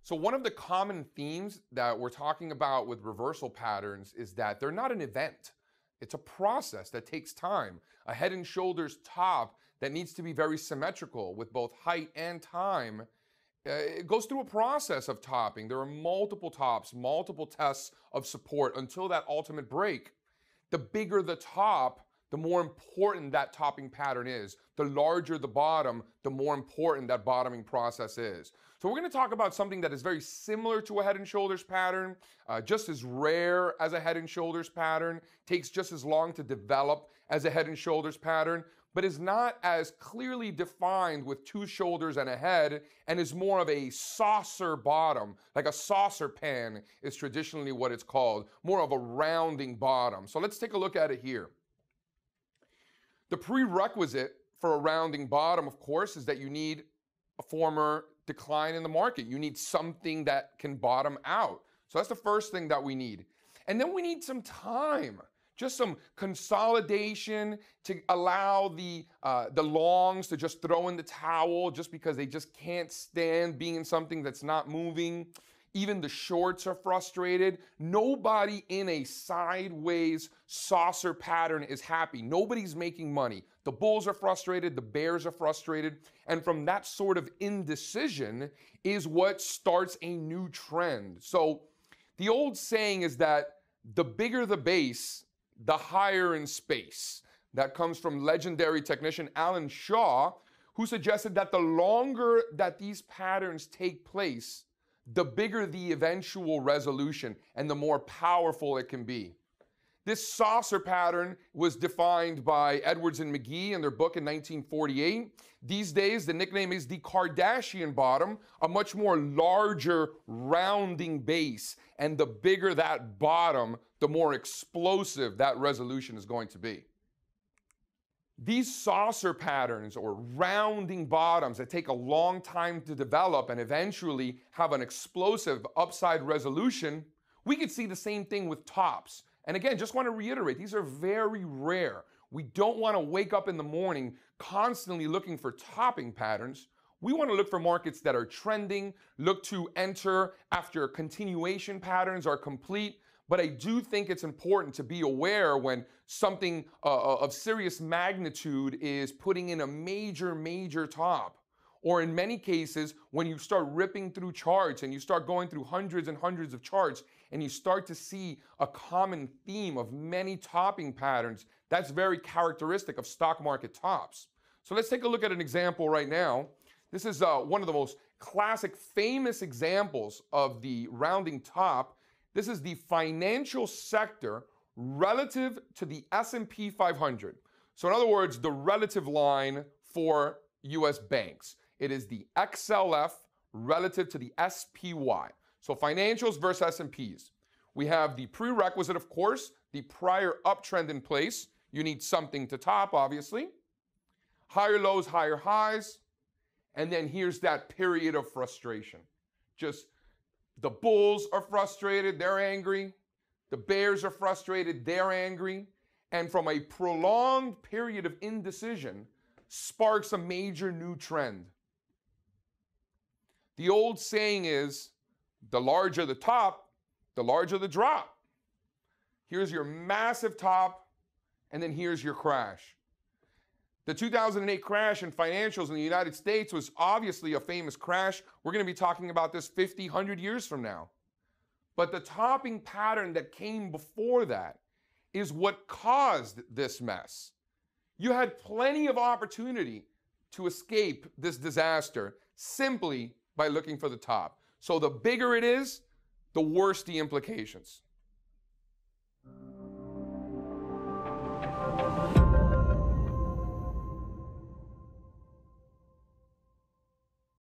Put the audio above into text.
So one of the common themes that we're talking about with reversal patterns is that they're not an event. It's a process that takes time. A head and shoulders top that needs to be very symmetrical with both height and time. It goes through a process of topping. There are multiple tops, multiple tests of support until that ultimate break. The bigger the top, the more important that topping pattern is. The larger the bottom, the more important that bottoming process is. So we're going to talk about something that is very similar to a head and shoulders pattern, just as rare as a head and shoulders pattern, takes just as long to develop as a head and shoulders pattern, but is not as clearly defined with two shoulders and a head, and is more of a saucer bottom, like a saucer pan is traditionally what it's called, more of a rounding bottom. So let's take a look at it here. The prerequisite for a rounding bottom, of course, is that you need a former decline in the market. You need something that can bottom out. So that's the first thing that we need. And then we need some time, just some consolidation to allow the longs to just throw in the towel just because they just can't stand being in something that's not moving. Even the shorts are frustrated. Nobody in a sideways saucer pattern is happy. Nobody's making money. The bulls are frustrated, the bears are frustrated, and from that sort of indecision is what starts a new trend. So the old saying is that the bigger the base, the higher in space. That comes from legendary technician Alan Shaw, who suggested that the longer that these patterns take place, the bigger the eventual resolution and the more powerful it can be. This saucer pattern was defined by Edwards and McGee in their book in 1948. These days, the nickname is the Kardashian bottom, a much more larger rounding base. And the bigger that bottom, the more explosive that resolution is going to be. These saucer patterns or rounding bottoms that take a long time to develop and eventually have an explosive upside resolution, we could see the same thing with tops. And again, just want to reiterate, these are very rare. We don't want to wake up in the morning constantly looking for topping patterns. We want to look for markets that are trending, look to enter after continuation patterns are complete. But I do think it's important to be aware when something of serious magnitude is putting in a major top. Or in many cases, when you start ripping through charts and you start going through hundreds and hundreds of charts and you start to see a common theme of many topping patterns, that's very characteristic of stock market tops. So let's take a look at an example right now. This is one of the most classic, famous examples of the rounding top. This is the financial sector relative to the S&P 500. So in other words, the relative line for US banks. It is the XLF relative to the SPY. So financials versus S&Ps. We have the prerequisite, of course, the prior uptrend in place. You need something to top, obviously. Higher lows, higher highs. And then here's that period of frustration. Just the bulls are frustrated, they're angry. The bears are frustrated, they're angry. And from a prolonged period of indecision, sparks a major new trend. The old saying is, the larger the top, the larger the drop. Here's your massive top, and then here's your crash. The 2008 crash in financials in the United States was obviously a famous crash. We're going to be talking about this 50, 100 years from now. But the topping pattern that came before that is what caused this mess. You had plenty of opportunity to escape this disaster simply by looking for the top. So the bigger it is, the worse the implications.